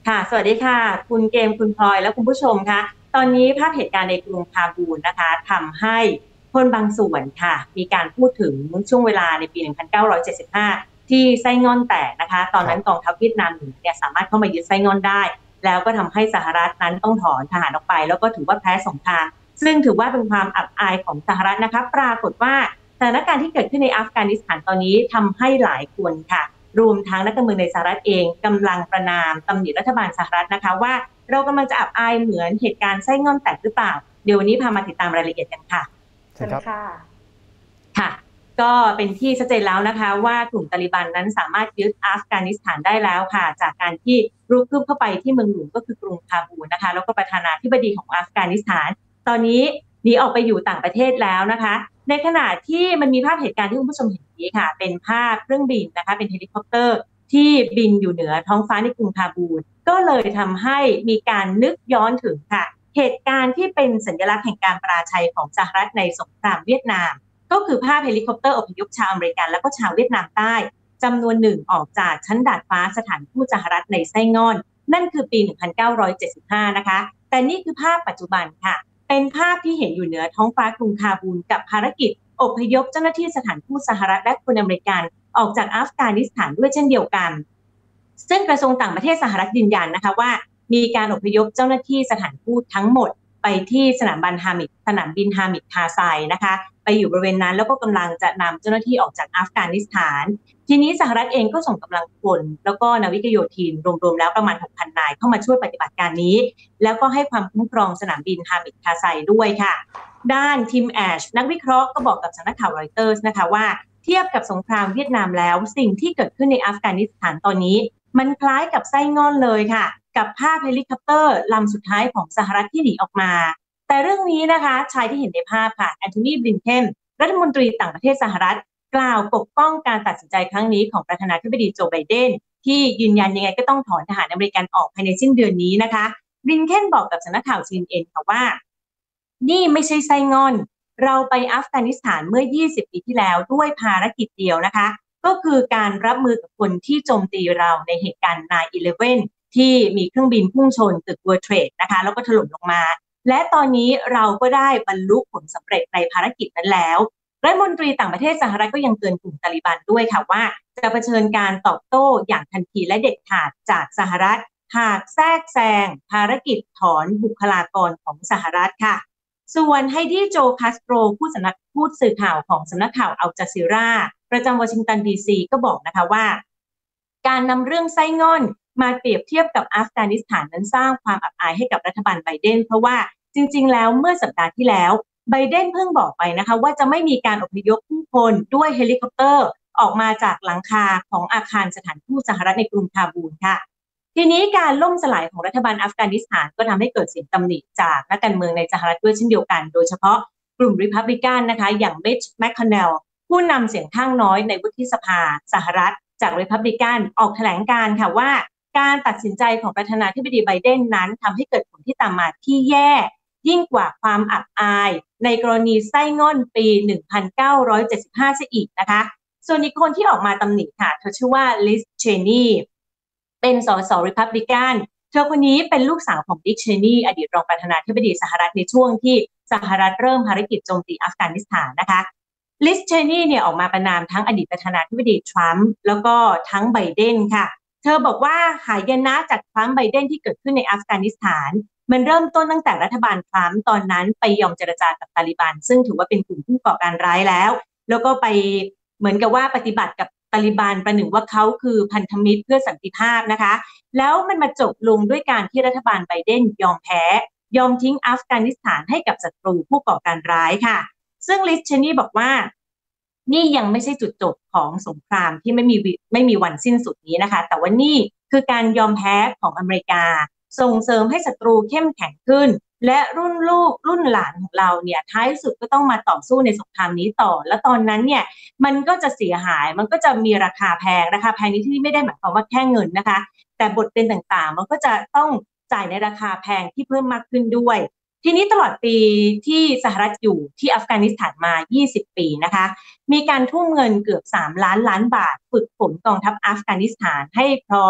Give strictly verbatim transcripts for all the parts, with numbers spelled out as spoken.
ค่ะสวัสดีค่ะคุณเกมคุณพลอยและคุณผู้ชมคะตอนนี้ภาพเหตุการณ์ในกรุงคาบูลนะคะทำให้คนบางส่วนค่ะมีการพูดถึงช่วงเวลาในปีหนึ่งพันเก้าร้อยเจ็ดสิบห้าที่ไส้ง่อนแตกนะคะตอนครับนั้นกองทัพเวียดนามเหนือเนี่ยสามารถเข้ามายึดไส้ง่อนได้แล้วก็ทำให้สหรัฐนั้นต้องถอนทหารออกไปแล้วก็ถือว่าแพ้สงครามซึ่งถือว่าเป็นความอับอายของสหรัฐนะคะปรากฏว่าสถานการณ์ที่เกิดขึ้นในอัฟกานิสถานตอนนี้ทำให้หลายคนค่ะ รวมทั้งนักการเมืองในสหรัฐเองกำลังประนามตำหนิรัฐบาลสหรัฐนะคะว่าเรากำลังจะอับอายเหมือนเหตุการณ์ไส้ง่อนแตกหรือเปล่าเดี๋ยววันนี้พามาติดตามรายละเอียดกันค่ะเชิญครับค่ะก็เป็นที่ชัดเจนแล้วนะคะว่ากลุ่มตาลิบันนั้นสามารถยึดอัฟกานิสถานได้แล้วค่ะจากการที่รุกคืบเข้าไปที่เมืองหลวงก็คือกรุงคาบูลนะคะแล้วก็ประธานาธิบดีของอัฟกานิสถานตอนนี้หนีออกไปอยู่ต่างประเทศแล้วนะคะในขณะที่มันมีภาพเหตุการณ์ที่คุณผู้ชมเห็นนี้ค่ะเป็นภาพเครื่องบินนะคะเป็นเฮลิคอปเตอร์ที่บินอยู่เหนือท้องฟ้าในกรุงคาบูลก็เลยทำให้มีการนึกย้อนถึงค่ะเหตุการณ์ที่เป็นสัญลักษณ์แห่งการปราชัยของสหรัฐในสงครามเวียดนาม ก็คือภาพเฮลิคอปเตอร์อพยพชาวอเมริกันและก็ชาวเวียดนามใต้จำนวนหนึ่งออกจากชั้นดาดฟ้าสถานทูตสหรัฐในไส้งอนนั่นคือปีหนึ่งพันเก้าร้อยเจ็ดสิบห้านะคะแต่นี่คือภาพปัจจุบันค่ะเป็นภาพที่เห็นอยู่เหนือท้องฟ้ากรุงคาบูลกับภารกิจอพยพเจ้าหน้าที่สถานทูตสหรัฐและคนอเมริกันออกจากอัฟกานิสถานด้วยเช่นเดียวกันซึ่งกระทรวงต่างประเทศสหรัฐยืนยันนะคะว่ามีการอพยพเจ้าหน้าที่สถานทูตทั้งหมดไปที่สนามบินฮามิดสนามบินฮามิดคาไซนะคะไปอยู่บริเวณนั้นแล้วก็กำลังจะนำเจ้าหน้าที่ออกจากอัฟกานิสถานทีนี้สหรัฐเองก็ส่งกำลังพลแล้วก็นาวิกโยธินรวมๆแล้วประมาณ หกพัน นายเข้ามาช่วยปฏิบัติการนี้แล้วก็ให้ความคุ้มครองสนามบินฮามิดคาไซด้วยค่ะด้านทีมแอชนักวิเคราะห์ก็บอกกับสำนักข่าวรอยเตอร์สนะคะว่าเทียบกับสงครามเวียดนามแล้วสิ่งที่เกิดขึ้นในอัฟกานิสถานตอนนี้มันคล้ายกับไส้ง่อนเลยค่ะกับภาพเฮลิคอปเตอร์ลำสุดท้ายของสหรัฐที่หนีออกมาแต่เรื่องนี้นะคะชายที่เห็นในภาพค่ะแอนโทนีบลินเคนรัฐมนตรีต่างประเทศสหรัฐกล่าวปกป้องการตัดสินใจครั้งนี้ของประธานาธิบดีโจไบเดนที่ยืนยันยังไงก็ต้องถอนทหารอเมริกันออกภายในสิ้นเดือนนี้นะคะบลินเคนบอกกับสำนักข่าว ซี เอ็น เอ็น ค่ะว่านี่ไม่ใช่ไส้งอนเราไปอัฟกานิสถานเมื่อยี่สิบปีที่แล้วด้วยภารกิจเดียวนะคะก็คือการรับมือกับคนที่โจมตีเราในเหตุการณ์ ไนน์ อีเลฟเว่น ที่มีเครื่องบินพุ่งชนตึก World Trade นะคะแล้วก็ถล่มลงมาและตอนนี้เราก็ได้บรรลุผลสำเร็จในภารกิจนั้นแล้วรัฐมนตรีต่างประเทศสหรัฐก็ยังเตือนกลุ่มตาลิบันด้วยค่ะว่าจะเผชิญการตอบโต้อย่างทันทีและเด็ดขาดจากสหรัฐหากแทรกแซงภารกิจถอนบุคลากรของสหรัฐค่ะส่วนไฮดี้โจคาสโตรผู้สำนักพูดสื่อข่าวของสำนักข่าวอัลจาซีราประจำวอชิงตันดีซีก็บอกนะคะว่าการนำเรื่องไส้ง่อนมาเปรียบเทียบกับอัฟกานิสถานนั้นสร้างความอับอายให้กับรัฐบาลไบเดนเพราะว่าจริงๆแล้วเมื่อสัปดาห์ที่แล้วไบเดนเพิ่งบอกไปนะคะว่าจะไม่มีการอพยพผู้คนด้วยเฮลิคอปเตอร์ออกมาจากหลังคาของอาคารสถานทูตสหรัฐในกรุงคาบูลค่ะทีนี้การล่มสลายของรัฐบาลอัฟกานิสถานก็ทำให้เกิดเสียงตำหนิจากนักการเมืองในสหรัฐด้วยเช่นเดียวกันโดยเฉพาะกลุ่มริพับลิกันนะคะอย่างมิชแมคคอนเนลผู้นำเสียงข้างน้อยในวุฒิสภาสหรัฐจากริพับลิกันออกแถลงการค่ะว่าการตัดสินใจของประธานาธิบดีไบเดนนั้นทำให้เกิดผลที่ตามมาที่แย่ยิ่งกว่าความอับอายในกรณีไส้ง่อนปีหนึ่งพันเก้าร้อยเจ็ดสิบห้าซะอีกนะคะส่วนอีกคนที่ออกมาตำหนิค่ะเธอชื่อว่าลิซเชนีเป็นสสริพับลิกันเธอคนนี้เป็นลูกสาวของดิกเชนีอดีตรองประธานาธิบดีสหรัฐในช่วงที่สหรัฐเริ่มภารกิจโจมตีอัฟกานิสถานนะคะลิซเชนีเนี่ยออกมาประนามทั้งอดีตประธานาธิบดีทรัมป์แล้วก็ทั้งไบเดนค่ะเธอบอกว่าหายนะจากทรัมป์ไบเดนที่เกิดขึ้นในอัฟกานิสถานมันเริ่มต้นตั้งแต่รัฐบาลทรัมป์ตอนนั้นไปยอมเจรจากับตาลิบันซึ่งถือว่าเป็นกลุ่มผู้ก่อการร้ายแล้วแล้วก็ไปเหมือนกับว่าปฏิบัติกับตาลิบันประหนึ่งว่าเขาคือพันธมิตรเพื่อสันติภาพนะคะแล้วมันมาจบลงด้วยการที่รัฐบาลไบเดนยอมแพ้ยอมทิ้งอัฟกานิสถานให้กับศัตรูผู้ก่อการร้ายค่ะซึ่งลิซเชนี่บอกว่านี่ยังไม่ใช่จุดจบของสงครามที่ไม่มีไม่มีวันสิ้นสุดนี้นะคะแต่ว่านี่คือการยอมแพ้ของอเมริกาส่งเสริมให้ศัตรูเข้มแข็งขึ้นและรุ่นลูกรุ่นหลานของเราเนี่ยท้ายสุดก็ต้องมาต่อสู้ในสงครามนี้ต่อแล้วตอนนั้นเนี่ยมันก็จะเสียหายมันก็จะมีราคาแพงราคาแพงนี้ที่ไม่ได้หมายความว่าแค่เงินนะคะแต่บทเป็นต่างๆมันก็จะต้องจ่ายในราคาแพงที่เพิ่มมากขึ้นด้วยทีนี้ตลอดปีที่สหรัฐอยู่ที่อัฟกานิสถานมายี่สิบปีนะคะมีการทุ่มเงินเกือบสามล้านล้านบาทฝึกฝนกองทัพอัฟกานิสถานให้พร้อม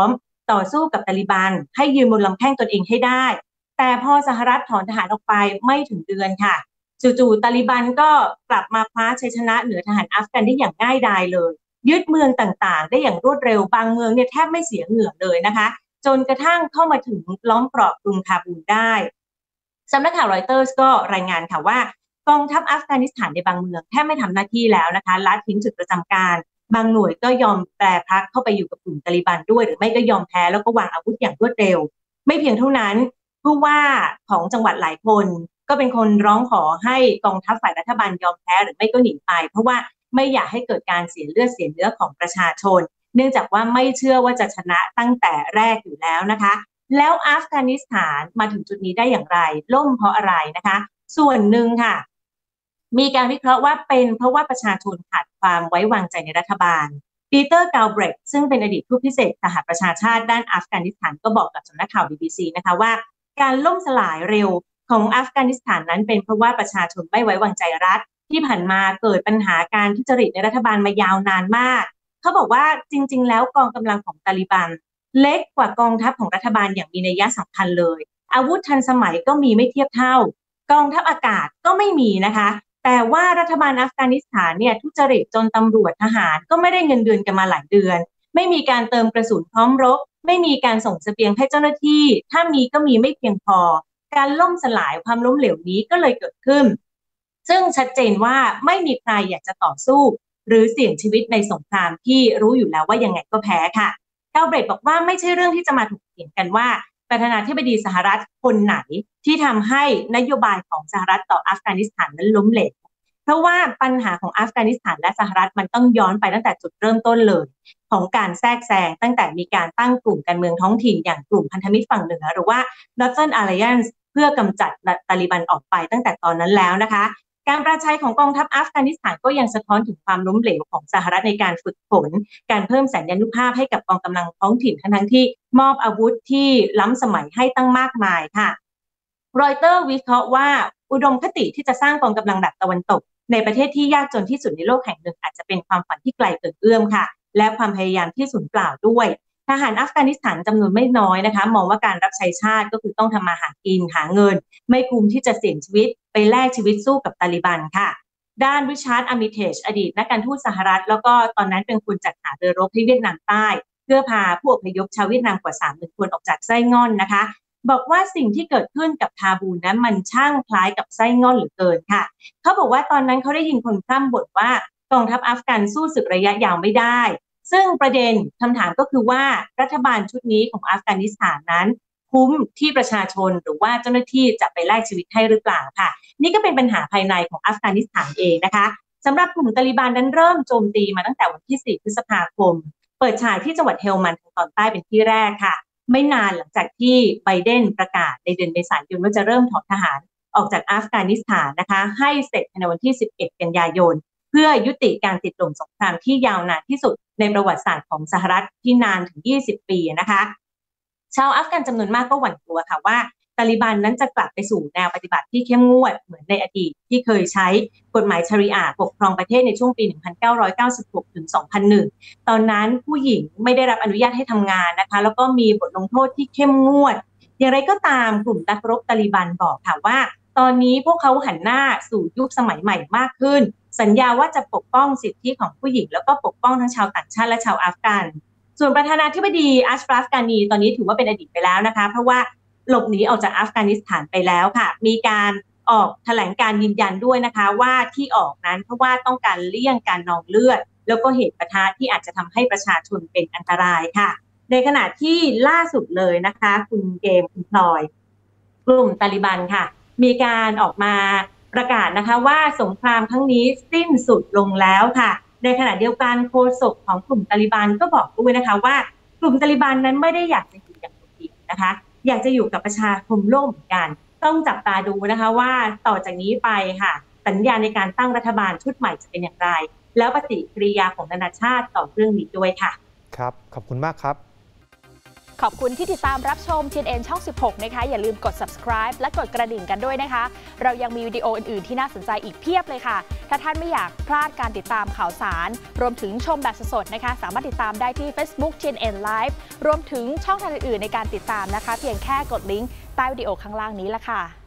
ต่อสู้กับตาลิบันให้ยืนบนลำแข้งตนเองให้ได้แต่พอสหรัฐถอนทหารออกไปไม่ถึงเดือนค่ะจู่ๆตาลิบันก็กลับมาคว้าชัยชนะเหนือทหารอัฟกันได้อย่างง่ายดายเลยยึดเมืองต่างๆได้อย่างรวดเร็วบางเมืองเนี่ยแทบไม่เสียเหงื่อเลยนะคะจนกระทั่งเข้ามาถึงล้อมกรอบกรุงคาบูลได้สำนักข่าวรอยเตอร์สก็รายงานค่ะว่ากองทัพอัฟกานิสถานในบางเมืองแทบไม่ทำหน้าที่แล้วนะคะละทิ้งจุดประจำการบางหน่วยก็ยอมแปรพักเข้าไปอยู่กับกลุ่มตาลิบันด้วยหรือไม่ก็ยอมแพ้แล้วก็วางอาวุธอย่างรวดเร็วไม่เพียงเท่านั้นผู้ว่าของจังหวัดหลายคนก็เป็นคนร้องขอให้กองทัพฝ่ายรัฐบาลยอมแพ้หรือไม่ก็หนีไปเพราะว่าไม่อยากให้เกิดการเสียเลือดเสียเนื้อของประชาชนเนื่องจากว่าไม่เชื่อว่าจะชนะตั้งแต่แรกอยู่แล้วนะคะแล้วอัฟกานิสถานมาถึงจุดนี้ได้อย่างไรล่มเพราะอะไรนะคะส่วนหนึ่งค่ะมีการวิเคราะห์ว่าเป็นเพราะว่าประชาชนขาดความไว้วางใจในรัฐบาลปีเตอร์กาลเบรกซึ่งเป็นอดีตผู้พิเศษสหประชาชาติด้านอัฟกานิสถานก็บอกกับสำนักข่าว บี บี ซี นะคะว่าการล่มสลายเร็วของอัฟกานิสถานนั้นเป็นเพราะว่าประชาชนไม่ไว้วางใจรัฐที่ผ่านมาเกิดปัญหาการทุจริตในรัฐบาลมายาวนานมากเขาบอกว่าจริงๆแล้วกองกำลังของตาลิบันเล็กกว่ากองทัพของรัฐบาลอย่างมีนัยสำคัญเลยอาวุธทันสมัยก็มีไม่เทียบเท่ากองทัพอากาศก็ไม่มีนะคะแต่ว่ารัฐบาลอัฟกานิสถานเนี่ยทุจริตจนตำรวจทหารก็ไม่ได้เงินเดือนกันมาหลายเดือนไม่มีการเติมกระสุนพร้อมรบไม่มีการส่งเสบียงให้เจ้าหน้าที่ถ้ามีก็มีไม่เพียงพอการล่มสลายความล้มเหลวนี้ก็เลยเกิดขึ้นซึ่งชัดเจนว่าไม่มีใครอยากจะต่อสู้หรือเสี่ยงชีวิตในสงครามที่รู้อยู่แล้วว่ายังไงก็แพ้ค่ะเกาเบรดบอกว่าไม่ใช่เรื่องที่จะมาถกเถียงกันว่าประธานาธิบดีสหรัฐคนไหนที่ทำให้นโยบายของสหรัฐต่ออัฟกานิสถานนั้นล้มเหลวเพราะว่าปัญหาของอัฟกานิสถานและสหรัฐมันต้องย้อนไปตั้งแต่จุดเริ่มต้นเลยของการแทรกแซงตั้งแต่มีการตั้งกลุ่มการเมืองท้องถิ่นอย่างกลุ่มพันธมิตรฝั่งเหนือหรือว่า Northern Alliance เพื่อกำจัดตาลิบันออกไปตั้งแต่ตอนนั้นแล้วนะคะการประชัยของกองทัพอัฟกานิสถานก็ยังสะท้อนถึงความล้มเหลวของสหรัฐในการฝึกฝนการเพิ่มสัญญานุภาพให้กับกองกำลังท้องถิ่นทั้งที่มอบอาวุธที่ล้ำสมัยให้ตั้งมากมายค่ะรอยเตอร์วิเคราะห์ว่าอุดมคติที่จะสร้างกองกำลังแบบตะวันตกในประเทศที่ยากจนที่สุดในโลกแห่งหนึ่งอาจจะเป็นความฝันที่ไกลเกินเอื้อมค่ะและความพยายามที่สูญเปล่าด้วยทหารอัฟกานิสถานจำนวนไม่น้อยนะคะมองว่าการรับใช้ชาติก็คือต้องทำมาหากินหาเงินไม่คุ้มที่จะเสี่ยงชีวิตไปแลกชีวิตสู้กับตาลิบันค่ะด้านริชาร์ดอาร์มิเทจอดีตนักการทูตสหรัฐแล้วก็ตอนนั้นเป็นคนจัดหาเรือรบให้เวียดนามใต้เพื่อพาผู้อพยพชาวเวียดนามกว่า สามหมื่น คนออกจากไส้ง่อนนะคะบอกว่าสิ่งที่เกิดขึ้นกับคาบูลนั้นมันช่างคล้ายกับไส้ง่อนเหลือเกินค่ะเขาบอกว่าตอนนั้นเขาได้ยินคนพร่ำบ่นว่ากองทัพอัฟกันสู้ศึกระยะยาวไม่ได้ซึ่งประเด็นคำถามก็คือว่ารัฐบาลชุดนี้ของอัฟกานิสถานนั้นคุ้มที่ประชาชนหรือว่าเจ้าหน้าที่จะไปแลกชีวิตให้หรือเปล่าค่ะนี่ก็เป็นปัญหาภายในของอัฟกานิสถานเองนะคะสำหรับกลุ่มตาลิบันนั้นเริ่มโจมตีมาตั้งแต่วันที่สี่พฤษภาคมเปิดฉากที่จังหวัดเฮลมันทางตอนใต้เป็นที่แรกค่ะไม่นานหลังจากที่ไบเดนประกาศในเดือนเมษายนว่าจะเริ่มถอนทหารออกจากอัฟกานิสถานนะคะให้เสร็จในวันที่สิบเอ็ดกันยายนเพื่อยุติการติดลมสงครามที่ยาวนานที่สุดในประวัติศาสตร์ของสหรัฐที่นานถึงยี่สิบปีนะคะชาวอัฟกันจำนวนมากก็หวั่นกลัวค่ะว่าตาลิบันนั้นจะกลับไปสู่แนวปฏิบัติที่เข้มงวดเหมือนในอดีตที่เคยใช้กฎหมายชะรีอะห์ปกครองประเทศในช่วงปีหนึ่งพันเก้าร้อยเก้าสิบหกถึงสองพันหนึ่งตอนนั้นผู้หญิงไม่ได้รับอนุญาตให้ทำงานนะคะแล้วก็มีบทลงโทษที่เข้มงวดอย่างไรก็ตามกลุ่มนักรบตาลิบันบอกค่ะว่าตอนนี้พวกเขาหันหน้าสู่ยุคสมัยใหม่มากขึ้นสัญญาว่าจะปกป้องสิทธิของผู้หญิงแล้วก็ปกป้องทั้งชาวต่างชาติและชาวอัฟกันส่วนประธานาธิบดีอัชราฟ กานีตอนนี้ถือว่าเป็นอดีตไปแล้วนะคะเพราะว่าหลบหนีออกจากอัฟกานิสถานไปแล้วค่ะมีการออกแถลงการยืนยันด้วยนะคะว่าที่ออกนั้นเพราะว่าต้องการเลี่ยงการนองเลือดแล้วก็เหตุปะทะที่อาจจะทำให้ประชาชนเป็นอันตรายค่ะในขณะที่ล่าสุดเลยนะคะคุณเกมคุณพลอยกลุ่มตาลิบันค่ะมีการออกมาประกาศนะคะว่าสงครามครั้งนี้สิ้นสุดลงแล้วค่ะในขณะเดียวกันโฆษกของกลุ่มตาลิบันก็บอกด้วยนะคะว่ากลุ่มตาลิบันนั้นไม่ได้อยากจะอยู่อย่างโดดเดี่ยวนะคะอยากจะอยู่กับประชาคมโลกเหมือนกันต้องจับตาดูนะคะว่าต่อจากนี้ไปค่ะสัญญาในการตั้งรัฐบาลชุดใหม่จะเป็นอย่างไรแล้วปฏิกิริยาของนานาชาติต่อเรื่องนี้ด้วยค่ะครับขอบคุณมากครับขอบคุณที่ติดตามรับชม ที เอ็น เอ็น ช่อง สิบหก นะคะอย่าลืมกด ซับสไครบ์ และกดกระดิ่งกันด้วยนะคะเรายังมีวิดีโออื่นๆที่น่าสนใจอีกเพียบเลยค่ะถ้าท่านไม่อยากพลาดการติดตามข่าวสารรวมถึงชมแบบสดๆนะคะสามารถติดตามได้ที่ Facebook ที เอ็น เอ็น Live รวมถึงช่องทางอื่นๆในการติดตามนะคะเพียงแค่กดลิงก์ใต้วิดีโอข้างล่างนี้ละค่ะ